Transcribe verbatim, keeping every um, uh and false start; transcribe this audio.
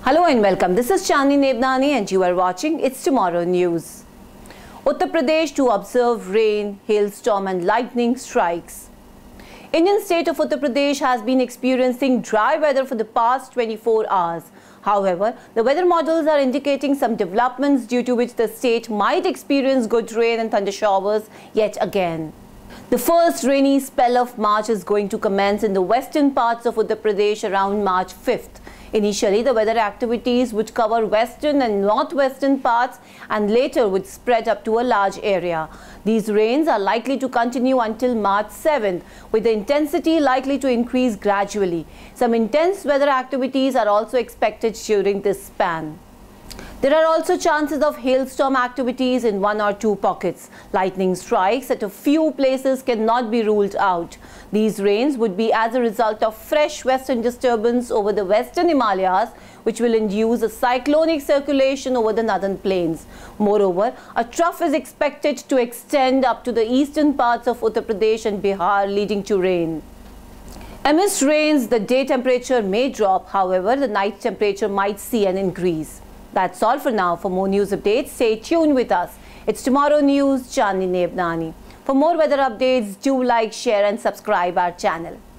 Hello and welcome. This is Chandni Nebnani and you are watching It's Tomorrow News. Uttar Pradesh to observe rain, hailstorm and lightning strikes. Indian state of Uttar Pradesh has been experiencing dry weather for the past twenty-four hours. However, the weather models are indicating some developments due to which the state might experience good rain and thunder showers yet again. The first rainy spell of March is going to commence in the western parts of Uttar Pradesh around March fifth. Initially, the weather activities would cover western and northwestern parts and later would spread up to a large area. These rains are likely to continue until March seventh, with the intensity likely to increase gradually. Some intense weather activities are also expected during this span. There are also chances of hailstorm activities in one or two pockets. Lightning strikes at a few places cannot be ruled out. These rains would be as a result of fresh western disturbance over the western Himalayas, which will induce a cyclonic circulation over the northern plains. Moreover, a trough is expected to extend up to the eastern parts of Uttar Pradesh and Bihar, leading to rain. Amidst rains, the day temperature may drop. However, the night temperature might see an increase. That's all for now. For more news updates, stay tuned with us. It's Tomorrow News, Chandni Nebnani. For more weather updates, do like, share and subscribe our channel.